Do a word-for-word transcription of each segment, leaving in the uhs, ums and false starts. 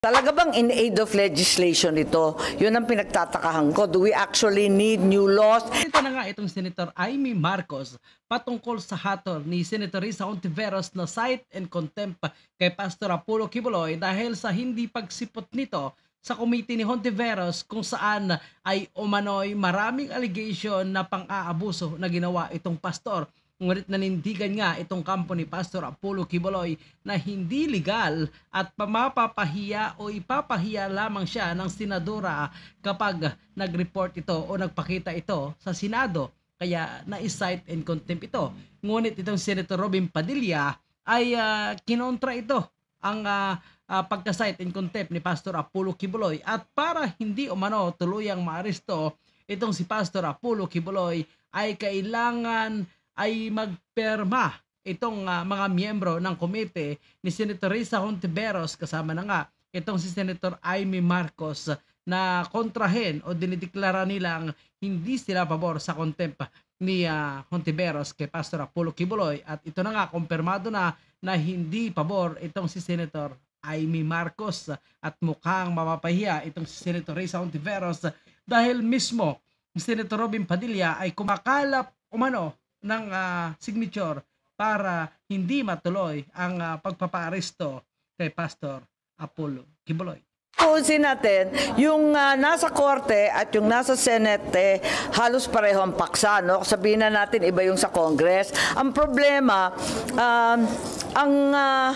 Talaga bang in aid of legislation ito? Yun ang pinagtatakahan ko. Do we actually need new laws? Ito na nga itong Senator Amy Marcos patungkol sa hatol ni Senator Risa Hontiveros na cite and contempt kay Pastor Apollo Kibuloy dahil sa hindi pagsipot nito sa committee ni Hontiveros kung saan ay umano'y maraming allegation na pang-aabuso na ginawa itong pastor. Ngunit nanindigan nga itong kampo ni Pastor Apollo Kibuloy na hindi legal at pamapapahiya o ipapahiya lamang siya ng senadora kapag nag-report ito o nagpakita ito sa Senado. Kaya na-cite and contempt ito. Ngunit itong Senator Robin Padilla ay uh, kinontra ito ang uh, uh, pagka-cite and contempt ni Pastor Apollo Kibuloy. At para hindi umano tuluyang maaresto itong si Pastor Apollo Kibuloy ay kailangan ay magperma itong uh, mga miyembro ng komite ni Senator Risa Hontiveros kasama na nga itong si Senator Amy Marcos na kontrahen o dinideklara nilang hindi sila pabor sa contempt ni uh, Hontiveros kay Pastor Apollo Kibuloy at ito na nga kumpirmado na na hindi pabor itong si Senator Amy Marcos at mukhang mapapahiya itong si Senator Risa Hontiveros dahil mismo si Senator Robin Padilla ay kumakalap umano ng uh, signature para hindi matuloy ang uh, pagpapaaresto kay Pastor Apollo Kibuloy. Tuusin natin, yung uh, nasa korte at yung nasa Senate, eh, halos pareho ang paksa, no? Sabihin na natin, iba yung sa Congress. Ang problema, um, ang uh,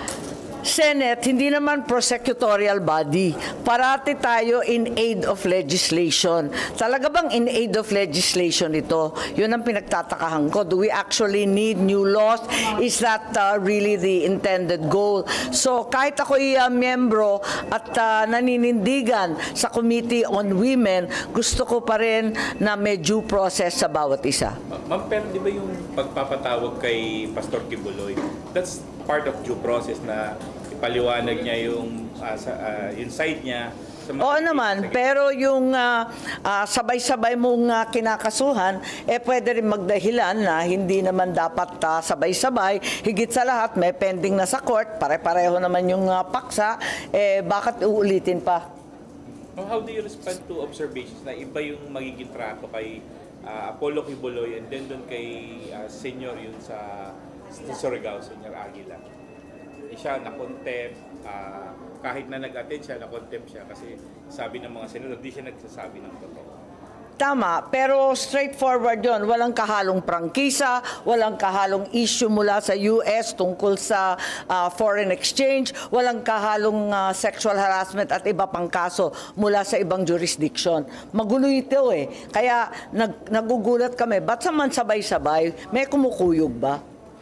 Senate, hindi naman prosecutorial body. Parati tayo in aid of legislation. Talaga bang in aid of legislation ito? Yun ang pinagtatakahan ko. Do we actually need new laws? Is that uh, really the intended goal? So kahit ako'y uh, miyembro at uh, naninindigan sa Committee on Women, gusto ko pa rin na may due process sa bawat isa. Ma'am, pero di ba yung pagpapatawag kay Pastor Kibuloy, that's part of due process na ipaliwanag niya yung uh, sa, uh, yung side niya. Sa mga Oo naman, pero yung uh, uh, sabay-sabay mong uh, kinakasuhan, eh pwede rin magdahilan na hindi naman dapat uh, sabay-sabay. Higit sa lahat, may pending na sa court, pare-pareho naman yung uh, paksa, eh bakit uulitin pa? How do you respond to observations na iba yung magiging trato kay uh, Apollo Kibuloy and then doon kay uh, senior yun sa Surigao, Senior Aguila? Eh, siya na-contempt, uh, kahit na nag-attend siya, na-contempt siya kasi sabi ng mga senador, di siya nagsasabi ng totoo. Tama, pero straightforward yun. Walang kahalong prangkisa, walang kahalong issue mula sa U S tungkol sa uh, foreign exchange, walang kahalong uh, sexual harassment at iba pang kaso mula sa ibang jurisdiction. Magulo ito eh. Kaya nag nagugulat kami, ba't saman sabay-sabay? May kumukuyog ba?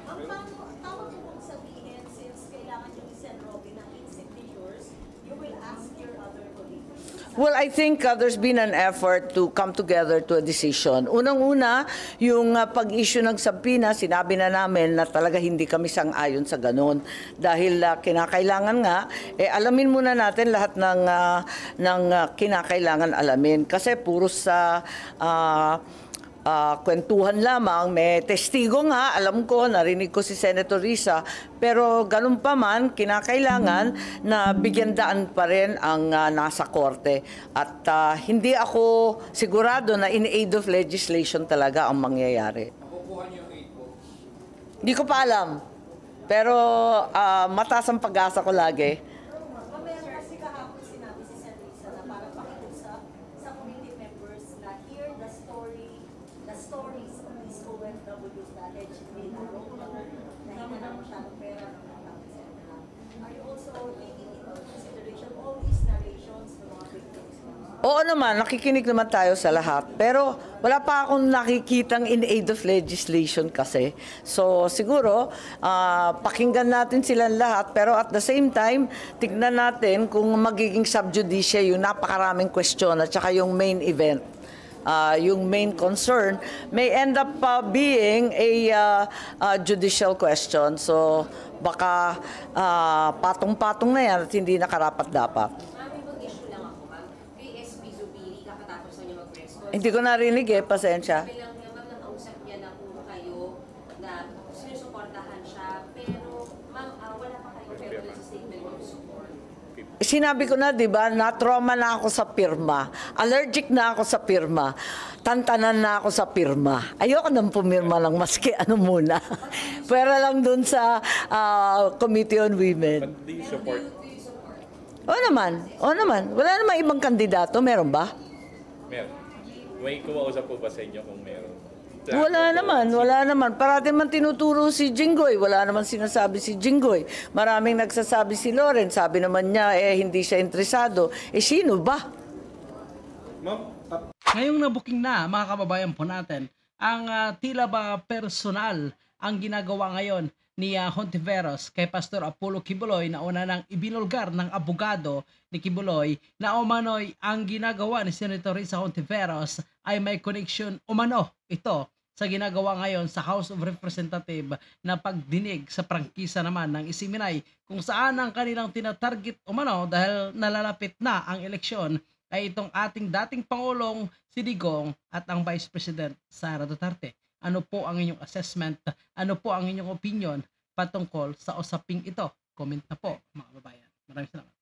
Well, I think uh, there's been an effort to come together to a decision. Unang-una, yung uh, pag-issue ng subpoena, sinabi na namin na talaga hindi kami sang-ayon sa ganun. Dahil uh, kinakailangan nga, eh, alamin muna natin lahat ng, uh, ng uh, kinakailangan alamin. Kasi puro sa uh, Uh, kwentuhan lamang, may testigo nga, alam ko, narinig ko si Senator Risa, pero ganun pa man, kinakailangan na bigyan daan pa rin ang uh, nasa korte. At uh, hindi ako sigurado na in aid of legislation talaga ang mangyayari. Nakukuha niyo yung aid po? Hindi ko pa alam, pero uh, mataas ang pag-asa ko lagi. Oo naman, nakikinig naman tayo sa lahat. Pero wala pa akong nakikitang in aid of legislation kasi. So siguro, uh, pakinggan natin silang lahat. Pero at the same time, tignan natin kung magiging sub judice yung napakaraming question at saka yung main event. Uh, yung main concern may end up uh, being a uh, uh, judicial question. So baka uh, patong-patong na yan at hindi nakarapat-dapat. Hindi ko narinig eh, pasensya. Bilang niya, ma'am, nakausap niya na po kayo na sinusuportahan siya, pero ma'am, uh, wala pa kayo pero sa statement of support. sinabi ko na, di ba, na-trauma na ako sa pirma. Allergic na ako sa pirma. Tantanan na ako sa pirma. Ayoko nang pumirma lang, maski ano muna. Pero lang dun sa ah, Committee on Women. But do you support? O naman, o naman. Wala namang ibang kandidato, meron ba? Meron. May kumausap po ba sa inyo kung meron? Wala naman, wala naman. Parati man tinuturo si Jinggoy. Wala naman sinasabi si Jinggoy. Maraming nagsasabi si Loren. Sabi naman niya, eh, hindi siya interesado. Eh, sino ba? Ma'am, Ngayong nabuking na, mga kababayan po natin, ang ah, tila ba personal ang ginagawa ngayon ni uh, Hontiveros kay Pastor Apollo Kibuloy na una nang ibinulgar ng abogado ni Kibuloy na umano'y ang ginagawa ni Senator Risa Hontiveros ay may connection umano ito sa ginagawa ngayon sa House of Representatives na pagdinig sa prangkisa naman ng Isiminay kung saan ang kanilang tinatarget umano dahil nalalapit na ang eleksyon ay itong ating dating Pangulong si Digong at ang Vice President Sara Duterte. Ano po ang inyong assessment? Ano po ang inyong opinion patungkol sa usaping ito? Comment na po mga kababayan. Maraming salamat.